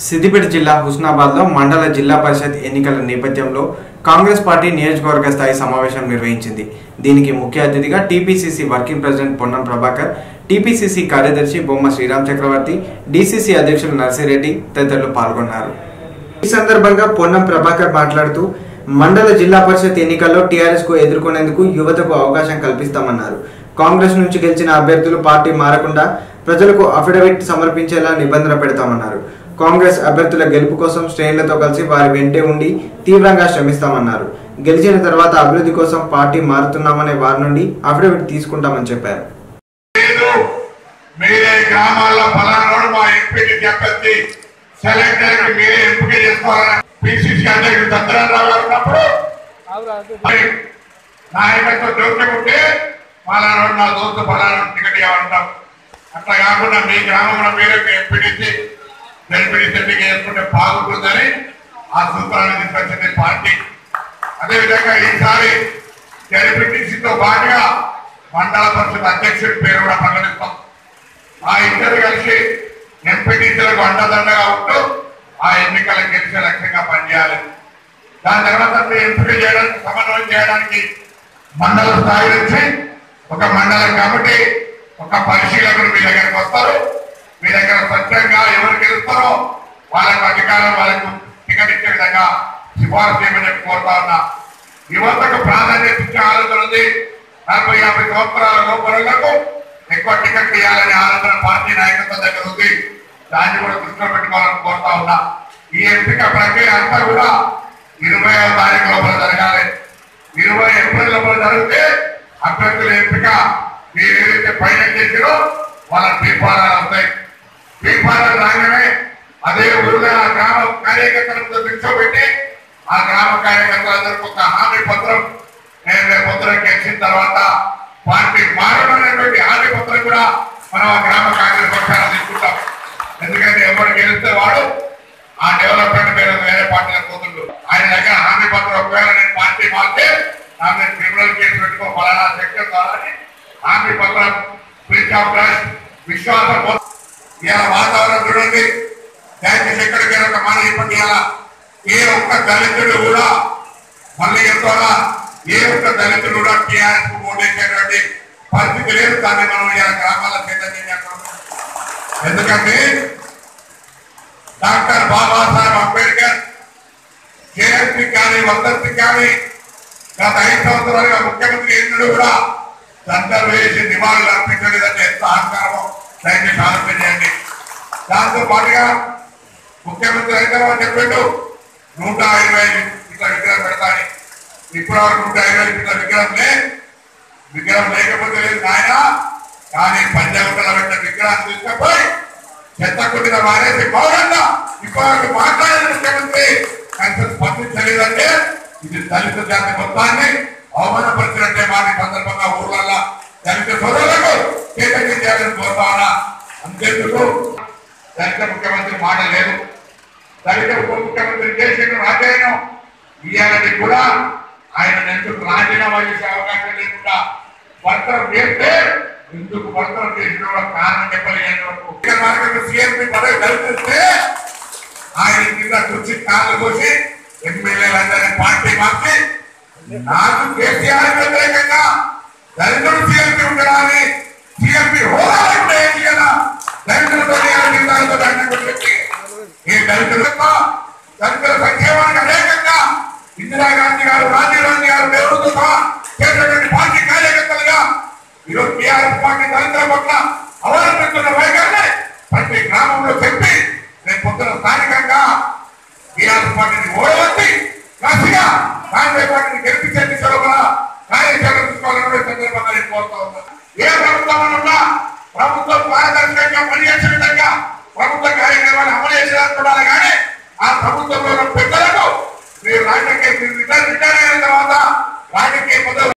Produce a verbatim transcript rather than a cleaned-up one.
సిద్దిపేట జిల్లా హుస్నాబాద్లో మండల జిల్లా పరిషత్ ఎన్నికల నేపథ్యంలో కాంగ్రెస్ పార్టీ నియోజకవర్గ స్థాయి సమావేశం నిర్వహించింది. దీనికి ముఖ్య అతిథిగా TPCC working president Ponnam Prabhakar, TPCC కార్యదర్శి బొమ్మ శ్రీరామ్ చక్రవర్తి, డీసీసీ అధ్యక్షులు నర్సిరెడ్డి తదితరులు పాల్గొన్నారు. ఈ సందర్భంగా పొన్నం ప్రభాకర్ మాట్లాడుతూ మండల జిల్లా పరిషత్ ఎన్నికల్లో టీఆర్ఎస్ కు ఎదుర్కొనేందుకు యువతకు అవకాశం కల్పిస్తామన్నారు. కాంగ్రెస్ నుంచి గెలిచిన అభ్యర్థులు పార్టీ మారకుండా ప్రజలకు అఫిడవిట్ సమర్పించేలా నిబంధన పెడతామన్నారు. కాంగ్రెస్ అభ్యర్థుల గెలుపు కోసం శ్రేణులతో కలిసి వారి వెంటే ఉండి తీవ్రంగా శ్రమిస్తామన్నారు. గెలిచిన తర్వాత అభివృద్ధి కోసం పార్టీ మారుతున్నామనే వారి నుండి అఫిడవిట్ తీసుకుంటామని చెప్పారు. అట్లా కాకుండా మీ గ్రామంలో మీరే ఎంపీటీసీ జడ్పీటీసీ చేసుకుంటే బాగుంటుందని ఆ సూత్రాన్ని తీసుకొచ్చింది పార్టీ. అదేవిధంగా ఈసారి జడ్పీటీసీతో పాటుగా మండల పరిషత్ అధ్యక్షుడి పేరు కూడా ప్రకటిస్తాం. ఆ ఇద్దరు కలిసి ఎంపీటీసీలకు అండదండగా ఉంటూ ఆ ఎన్నికలకు గెలిచే లక్ష్యంగా పనిచేయాలి. దాని తర్వాత ఎంపిక చేయడానికి సమన్వయం చేయడానికి మండల స్థాయి నుంచి ఒక మండలం కమిటీ, ఒక పరిశీలకులు మీ దగ్గరకు వస్తారు. మీ దగ్గర స్వచ్ఛంగా ఎవరు గెలుస్తారో వాళ్ళకు అధికారం, వాళ్ళకు టికెట్ ఇచ్చే విధంగా సిఫార్సు చేయమని చెప్పి కోరుతా ఉన్నా. యువతకు ప్రాధాన్యత ఇచ్చే ఆలోచన ఉంది. నలభై యాభై సంవత్సరాల లోపలకు ఎక్కువ టికెట్ ఇవ్వాలనే ఆలోచన పార్టీ నాయకత్వం దగ్గర ఉంది. దాన్ని కూడా దృష్టిలో పెట్టుకోవాలని కోరుతా ఉన్నా. ఈ ఎంపిక ప్రక్రియ అంతా కూడా ఇరవై ఐదు తారీఖు లోపల జరగాలి. ఇరవై ఏప్రిల్ లోపల జరిగితే అభ్యర్థుల ఎంపిక మీరు ఏదైతే ఫైనల్ చేసారో వాళ్ళ తీర్మానాలు వస్తాయి. తీర్మానాలు రాగానే అదే ఊళ్ళో ఆ గ్రామ కార్యకర్తలతో కూర్చోబెట్టి ఆ గ్రామ కార్యకర్తలందరికీ ఒక హామీ పత్రం, నేను రేపు పత్రం గెలిచిన తర్వాత పార్టీ మారడమైనటువంటి హామీ పత్రం కూడా మనం ఆ గ్రామ కాంగ్రెస్ పక్షాలు తీసుకుంటాం. ఎందుకంటే ఎవరు గెలిస్తే వాడు ఆ డెవలప్మెంట్ మీద వేరే పార్టీలకు పోతుండ్రు. ఆయన దగ్గర హామీ పత్రం ఒకవేళ నేను పార్టీ మారితే ఆమె క్రిమినల్ కేసు పెట్టుకో ఫలానా సెక్టర్ ద్వారా హామీ పత్రం ఫ్రీజ్ ఆఫ్ ట్రస్ట్ విశ్వాసం. ఇలా వాతావరణం చూడండి. దయచేసి ఎక్కడికైనా ఒక మాట చెప్పండి. ఇలా ఏ ఒక్క దళితుడు కూడా మళ్ళీ చెప్తారా, ఏ ఒక్క దళితుడు కూడా టీఆర్ఎస్ కు ఓటేసేటువంటి పరిస్థితి లేదు. దాన్ని మనం ఇలా గ్రామాల చైతన్యం. ఎందుకంటే డాక్టర్ బాబాసాహెబ్ అంబేద్కర్ జయంతి కానీ వర్ధంతి కానీ గత ఐదు సంవత్సరాలుగా ముఖ్యమంత్రి ఎన్నుడు కూడా దండలు వేసి నివాళులు అర్పించలేదంటే ఎంత అహంకారమో దయచేసి ఆలోచన చేయండి. దాంతో పాటుగా ముఖ్యమంత్రి హైదరాబాద్ చెప్పాడు నూట ఇరవై ఇట్లా విగ్రహం పెడతాని. ఇప్పుడు వరకు నూట ఇరవై ఇట్లా విగ్రహం లే విగ్రహం లేకపోతే లేదు నాయన. కానీ పంజాగుట్టలో పెట్టిన విగ్రహాన్ని తీసుకపోయి చెత్త కొట్టిన వారేసి పౌరంగా ఇప్పుడు మాట్లాడిన ముఖ్యమంత్రి కనీసం స్పందించలేదంటే ఇది దళిత జాతి మొత్తాన్ని అవమానపరిచినట్టే. మాట సందర్భంగా ఊర్లలో దళిత సోదరులకు చైతన్యం చేయాలని కోరుతా ఉన్నా. అంతేందుకు దళిత ముఖ్యమంత్రి మాట లేదు. దళిత ఉప ముఖ్యమంత్రి చేసిన రాజీనామా ఇవ్వాలని కూడా ఆయన ఎందుకు రాజీనామా చేసే అవకాశం లేకుండా వర్తనం చేస్తే ఎందుకు వర్తనం చేసిన కూడా కారణం చెప్పలేదు. సీఎంపీ పదవి కల్పిస్తే ఆయన కింద కుర్చీ కాళ్ళు కోసి ఎమ్మెల్యేలందరినీ పార్టీ మార్చి నాకు కేసీఆర్ వ్యతిరేకంగా దళితుడు సీఎంపీ ఉండడాన్ని సీఎంపీ హోదా కదా దళితులతో ఈ దళితులతో దళితుల సంక్షేమానికి అనేకంగా ఇందిరాగాంధీ గారు, రాజీవ్ గాంధీ గారు నెహ్రూతో సహా చేసినటువంటి పార్టీ కార్యకర్తలుగా ఈరోజు టీఆర్ఎస్ పార్టీ దళితుల పట్ల అవలంబిస్తున్న వైఖరిని ప్రతి గ్రామంలో చెప్పి రేపు పొద్దున స్థానికంగా టీఆర్ఎస్ పార్టీని ఓడవచ్చి కసిగా కాంగ్రెస్ పార్టీని గెలిపించే దిశలో కూడా కార్యాచరణ తీసుకోవాలని సందర్భంగా నేను కోరుతా ఉన్నాను. ఏ ప్రభుత్వం ఉన్నా ప్రభుత్వం పారదర్శకంగా పనిచేసే విధంగా ప్రభుత్వ కార్యక్రమాలు అమలు చేసేదాన్ని చూడాలి. కానీ ఆ ప్రభుత్వంలో ఉన్న పెద్దలకు మీరు రాజకీయ రిటైర్ రిటైర్ అయిన తర్వాత రాజకీయ పదవులు